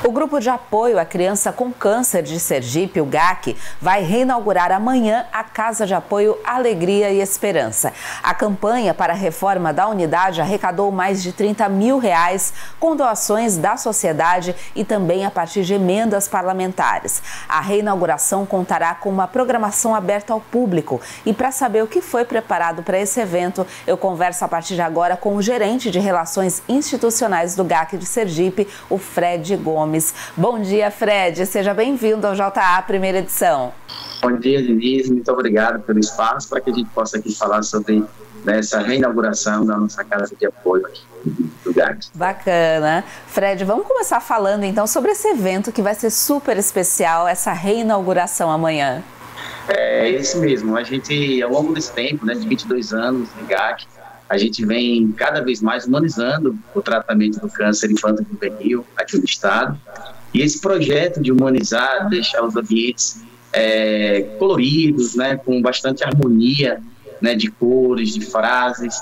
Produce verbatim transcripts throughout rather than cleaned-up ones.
O Grupo de Apoio à Criança com Câncer de Sergipe, o G A C, vai reinaugurar amanhã a Casa de Apoio Alegria e Esperança. A campanha para a reforma da unidade arrecadou mais de trinta mil reais com doações da sociedade e também a partir de emendas parlamentares. A reinauguração contará com uma programação aberta ao público. E para saber o que foi preparado para esse evento, eu converso a partir de agora com o gerente de Relações Institucionais do G A C de Sergipe, o Fred Gomes. Bom dia, Fred. Seja bem-vindo ao J A primeira edição. Bom dia, Denise. Muito obrigado pelo espaço para que a gente possa aqui falar sobre essa reinauguração da nossa casa de apoio aqui do G A C. Bacana. Fred, vamos começar falando então sobre esse evento que vai ser super especial, essa reinauguração amanhã. É isso mesmo. A gente, ao longo desse tempo, né, de vinte e dois anos de G A C, a gente vem cada vez mais humanizando o tratamento do câncer infanto-juvenil aqui no estado. E esse projeto de humanizar, deixar os ambientes é, coloridos, né, com bastante harmonia, né, de cores, de frases,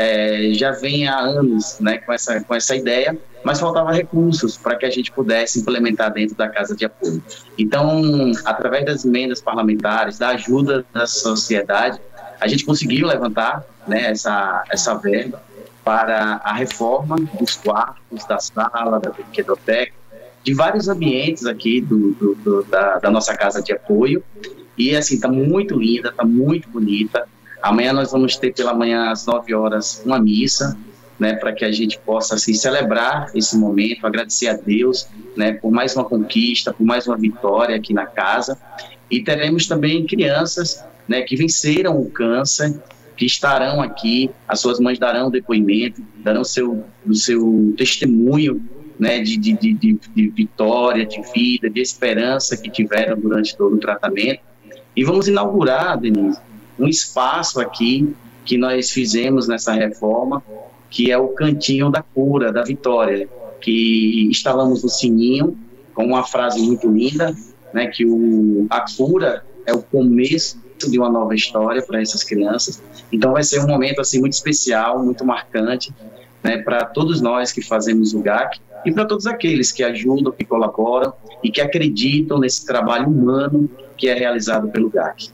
é, já vem há anos, né, com, essa, com essa ideia, mas faltava recursos para que a gente pudesse implementar dentro da Casa de Apoio. Então, através das emendas parlamentares, da ajuda da sociedade, a gente conseguiu levantar, né, essa, essa verba para a reforma dos quartos, da sala, da brinquedoteca, de vários ambientes aqui do, do, do, da, da nossa Casa de Apoio. E assim, está muito linda, está muito bonita. Amanhã nós vamos ter pela manhã às nove horas uma missa, né, para que a gente possa assim, celebrar esse momento, agradecer a Deus, né, por mais uma conquista, por mais uma vitória aqui na casa. E teremos também crianças, né, que venceram o câncer, que estarão aqui, as suas mães darão depoimento, darão seu, o seu testemunho, né, de, de, de, de vitória, de vida, de esperança que tiveram durante todo o tratamento. E vamos inaugurar, Denise, um espaço aqui que nós fizemos nessa reforma, que é o Cantinho da Cura, da Vitória, que instalamos no sininho com uma frase muito linda, né, que o, a cura é o começo de uma nova história para essas crianças. Então vai ser um momento assim muito especial, muito marcante, né, para todos nós que fazemos o G A C e para todos aqueles que ajudam, que colaboram e que acreditam nesse trabalho humano que é realizado pelo G A C.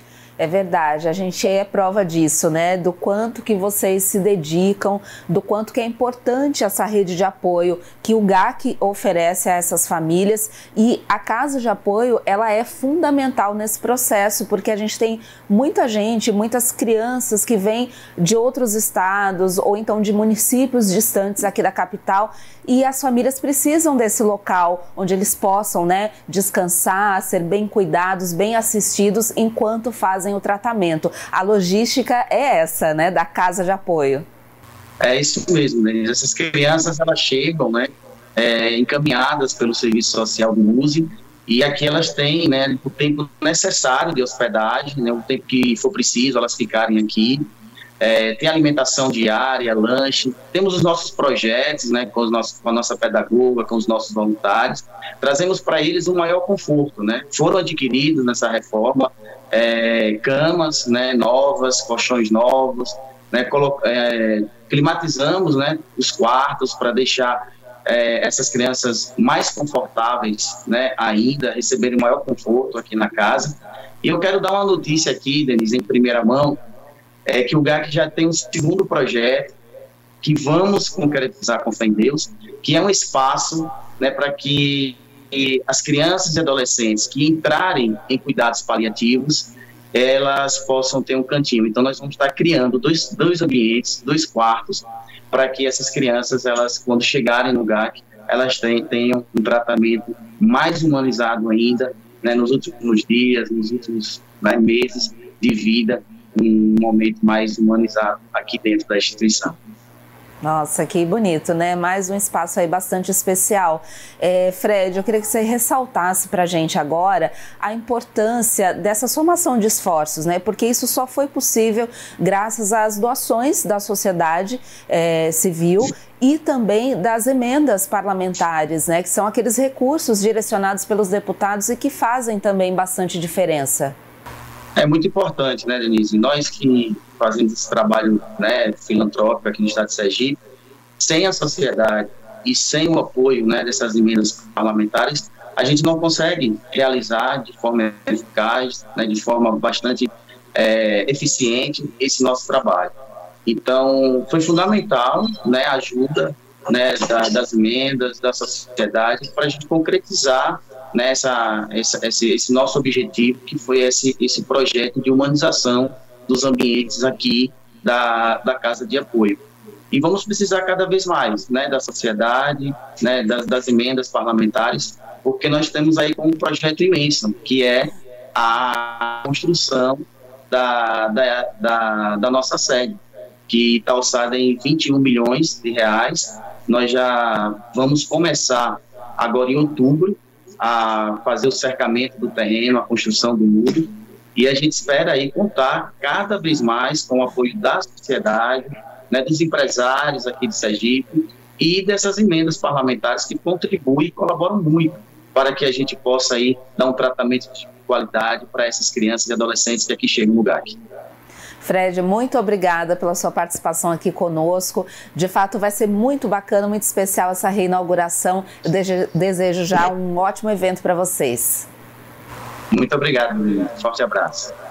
É verdade, a gente é prova disso, né? Do quanto que vocês se dedicam, do quanto que é importante essa rede de apoio que o G A C oferece a essas famílias. E a Casa de Apoio, ela é fundamental nesse processo, porque a gente tem muita gente, muitas crianças que vêm de outros estados ou então de municípios distantes aqui da capital, e as famílias precisam desse local onde eles possam, né, descansar, ser bem cuidados, bem assistidos enquanto fazem o tratamento. A logística é essa, né, da Casa de Apoio. É isso mesmo, né? Essas crianças, elas chegam, né, é, encaminhadas pelo Serviço Social do U S E, e aqui elas têm, né, o tempo necessário de hospedagem, né, o tempo que for preciso elas ficarem aqui. É, tem alimentação diária, lanche, temos os nossos projetos, né, com, os nossos, com a nossa pedagoga, com os nossos voluntários, trazemos para eles um maior conforto, né? Foram adquiridos nessa reforma é, camas, né, novas, colchões novos, né, é, climatizamos, né, os quartos para deixar é, essas crianças mais confortáveis, né, ainda, receberem maior conforto aqui na casa. E eu quero dar uma notícia aqui, Denise, em primeira mão, é que o G A C já tem um segundo projeto que vamos concretizar com fé em Deus, que é um espaço, né, para que as crianças e adolescentes que entrarem em cuidados paliativos, elas possam ter um cantinho. Então nós vamos estar criando dois, dois ambientes, dois quartos, para que essas crianças, elas, quando chegarem no G A C, elas tenham um tratamento mais humanizado ainda, né, nos últimos dias, nos últimos, né, meses de vida, um momento mais humanizado aqui dentro da instituição. Nossa, que bonito, né? Mais um espaço aí bastante especial. É, Fred, eu queria que você ressaltasse para a gente agora a importância dessa somação de esforços, né? Porque isso só foi possível graças às doações da sociedade é, civil e também das emendas parlamentares, né? Que são aqueles recursos direcionados pelos deputados e que fazem também bastante diferença. É muito importante, né, Denise? Nós que fazemos esse trabalho, né, filantrópico aqui no estado de Sergipe, sem a sociedade, e sem o apoio, né, dessas emendas parlamentares, a gente não consegue realizar de forma eficaz, né, de forma bastante é, eficiente esse nosso trabalho. Então, foi fundamental, né, a ajuda, né, da, das emendas, da sociedade, para a gente concretizar, né, essa, essa, esse, esse nosso objetivo, que foi esse, esse projeto de humanização dos ambientes aqui da, da Casa de Apoio. E vamos precisar cada vez mais, né, da sociedade, né, das, das emendas parlamentares, porque nós temos aí um projeto imenso, que é a construção da, da, da, da nossa sede, que está orçada em vinte e um milhões de reais. Nós já vamos começar agora em outubro a fazer o cercamento do terreno, a construção do muro, e a gente espera aí contar cada vez mais com o apoio da sociedade, né, dos empresários aqui de Sergipe e dessas emendas parlamentares que contribuem e colaboram muito para que a gente possa aí dar um tratamento de qualidade para essas crianças e adolescentes que aqui chegam no G A C. Fred, muito obrigada pela sua participação aqui conosco. De fato, vai ser muito bacana, muito especial essa reinauguração. Eu desejo já um ótimo evento para vocês. Muito obrigado, um forte abraço.